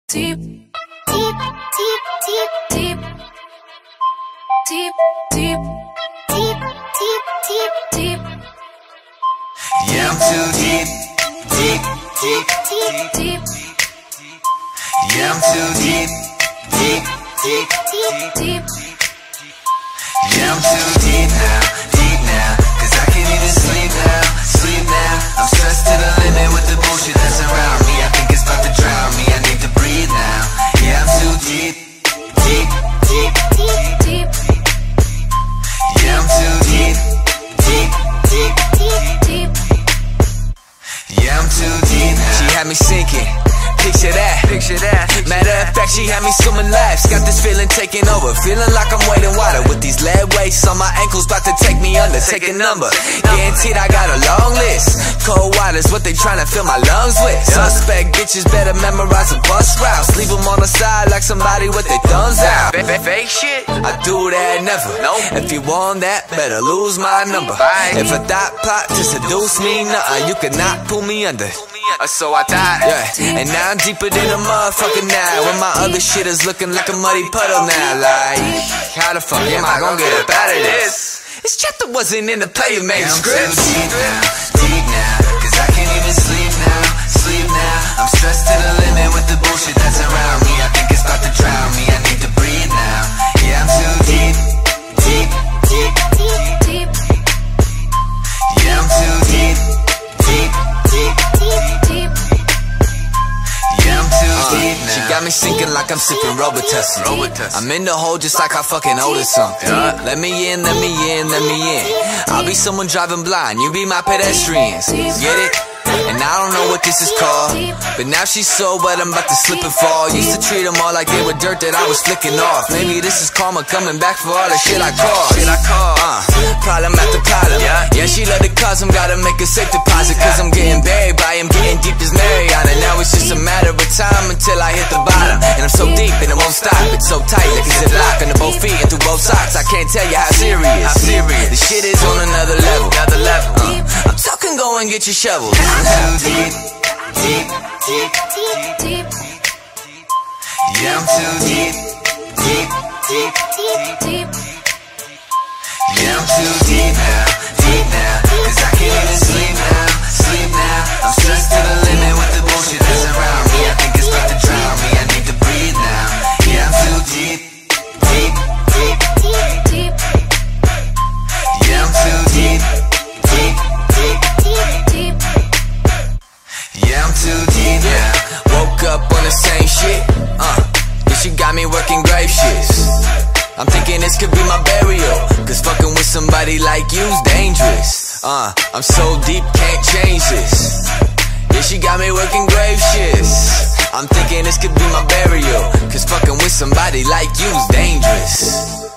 deep, deep, deep, deep, deep, deep, deep, deep, deep, deep, deep. Yeah, I'm too deep, deep, deep, deep, deep. Yeah, I'm too deep, deep, deep, deep, deep. Yeah, I'm too deep now, cause I can't even sleep now. I'm stressed to the limit with the bullshit that's around me. I think it's about to drown me, I need to breathe now. Yeah, I'm too deep, deep, deep, deep, deep. Yeah, I'm too deep, deep, deep, deep, deep. Yeah, I'm too deep now. She had me sinking, picture that. Matter of fact, she had me swimming laps. Got this feeling taking over, feeling like I'm wading water with these lead weights on my ankles, about to take me under. Take a number, guaranteed I got a long list. Cold water's what they tryna fill my lungs with. Suspect bitches better memorize the bus routes. Leave them on the side like somebody with their thumbs out. Fake shit? I do that never. If you want that, better lose my number. If a thought plot to seduce me, nothing, you cannot pull me under. So I thought. Yeah, and now I'm deeper than a motherfucker now. When my other shit is looking like a muddy puddle now. Like, how the fuck am I gonna get up out of this? This chapter wasn't in the player made script. I'm too deep now, cause I can't even sleep now. I'm stressed to the limit with the bullshit that's around me. I think it's about to drown me, I need to breathe now. Yeah, I'm too deep, deep, deep, deep, deep. Yeah, I'm too deep, deep, deep, deep, deep. Yeah, I'm too deep now. She got me sinking like I'm sipping Robitussin. I'm in the hole just like I fucking owed her something. Let me in, let me in, let me in. I'll be someone driving blind, you be my pedestrians. Get it? And I don't know what this is called, but now she's so wet I'm about to slip and fall. Used to treat them all like they were dirt that I was flicking off. Maybe this is karma coming back for all the shit I caused. Problem after problem. Yeah, she love the cosm, gotta make a safe deposit. Cause I'm getting buried by him, getting deep as Mariana. Now it's just a matter of time until I hit the bottom. And I'm so deep and it won't stop, it's so tight like a ziplock under both feet and through both socks. I can't tell you how serious. The shit is on another level. I'm talking, go and get your shovels. I'm too deep, deep, deep, deep, deep. Yeah, I'm too deep, deep, deep, deep, deep. Yeah, I'm too deep now, cause I can't even sleep now. I'm stressed to the limit with the bullshit that's around me. I think it's about to drown me, I need to breathe now. Yeah, I'm too deep, deep, deep, deep, deep. Yeah, I'm too deep, deep, deep, deep, deep. Yeah, I'm too deep now. Woke up on the same shit, yeah, she got me working grave shits. I'm thinking this could be my burial, cause fucking with somebody like you's dangerous. I'm so deep, can't change this. Yeah, she got me working grave shits. I'm thinking this could be my burial, cause fucking with somebody like you's dangerous.